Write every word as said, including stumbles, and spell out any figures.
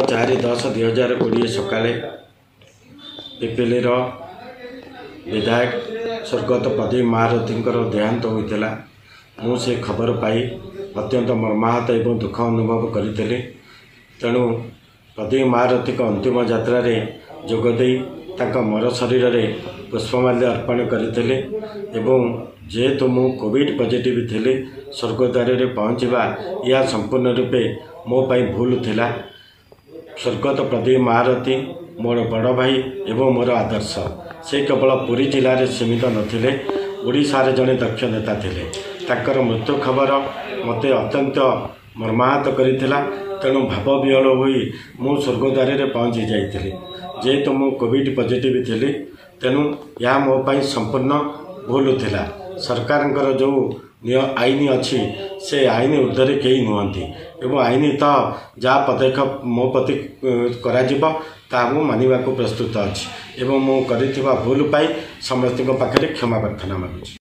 चार दस दुई हजार कोड़े सकाले पिपिली विधायक स्वर्गत प्रदीप महारथी देहांत होता मुझे खबर पाई अत्यंत मर्माहत एवं दुख अनुभव करी। तेणु प्रदीप महारथी अंतिम यात्रा जोगदे मर शरीर में पुष्पमाल्य अर्पण करते जेहेतु मु कोविड पॉजिटिव थी स्वर्गद्वार में पहुँचवा यह संपूर्ण रूपे मो पाई भूल थिला। स्वर्गत प्रदीप महारथी मोर बड़ भाई एवं मोर आदर्श से केवल पुरी जिले में सीमित नथिले ओडिशारे जड़े दक्ष नेता थिले। ताकर मृत्यु खबर मते अत्यंत मर्माहत करिथिला। तेणु भाव विहल होई मु स्वर्गद्वार में पहुँची जाइथिली जेहेतु मु कोविड पॉजिटिव थी। तेणु यह मो पाई संपूर्ण भूल थिला। सरकार जो आईन अच्छी से आईन ऊर्धे कई नुहति एवं आईन तो जहाँ पदक्षेप मो प्रति करा मानवा को प्रस्तुत अच्छी एवं मु करिथिबा भूल पाई समस्त पाखे क्षमा प्रार्थना मांगुछि।